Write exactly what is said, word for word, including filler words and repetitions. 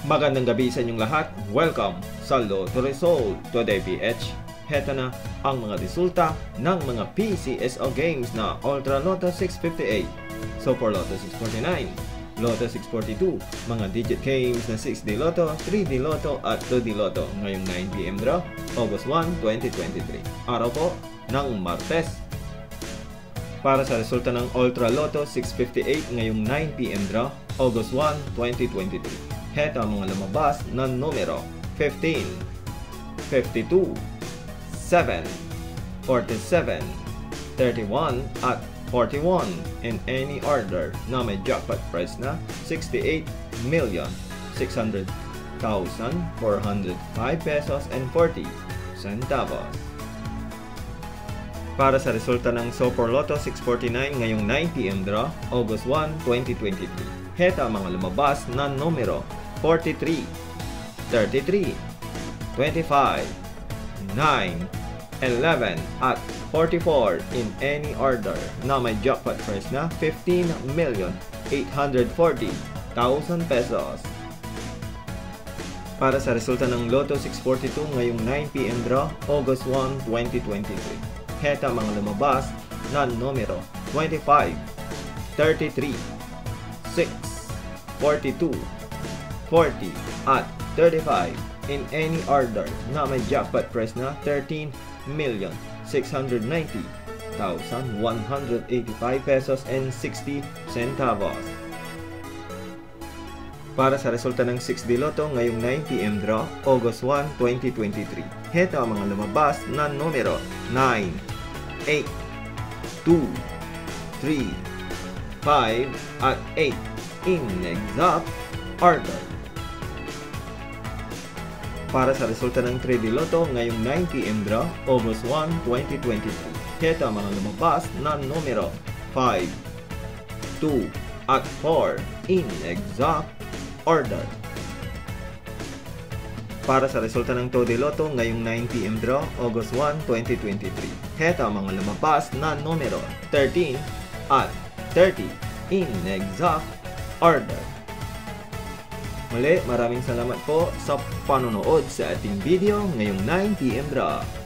Magandang gabi sa inyong lahat. Welcome sa Lotto Result Today P H. Heto na ang mga resulta ng mga P C S O games na Ultra Lotto six fifty-eight, Super Lotto six forty-nine, Lotto six forty-two, mga digit games na six D Lotto, three D Lotto at two D Lotto ngayong nine p m draw, August first, twenty twenty-three. Araw po ng Martes. Para sa resulta ng Ultra Lotto six fifty-eight ngayong nine p m draw, August first, twenty twenty-three. Heto ang mga lumabas na numero fifteen, fifty-two, seven, forty-seven, thirty-one at forty-one in any order na may jackpot price na sixty-eight million six hundred thousand four hundred five pesos and forty centavos. Para sa resulta ng Super Lotto six forty-nine ngayong nine p m draw, August first, twenty twenty-three. Heto ang mga lumabas na numero forty-three, thirty-three, twenty-five, nine, eleven at forty-four in any order na may jackpot price na fifteen million eight hundred forty thousand pesos. Para sa resulta ng Lotto six forty-two ngayong nine p m draw, August first, twenty twenty-three. Heto ang mga lumabas na numero twenty-five, thirty-three, six, forty-two, forty at thirty-five in any order na may jackpot price na thirteen million six hundred ninety thousand one hundred eighty-five pesos and sixty centavos. Para sa resulta ng six D Lotto ngayong nine p m draw, August first, twenty twenty-three. Heto ang mga lumabas na numero nine, eight, two, three, five at eight in exact order. Para sa resulta ng three D Lotto ngayong nine p m draw, August first, twenty twenty-three. Heto ang mga lumabas na numero five, two at four in exact order. Para sa resulta ng two D Lotto ngayong nine p m draw, August first, twenty twenty-three. Heto ang mga lumabas na numero thirteen at thirty in exact order. Muli, maraming salamat po sa panonood sa ating video ngayong nine p m draw.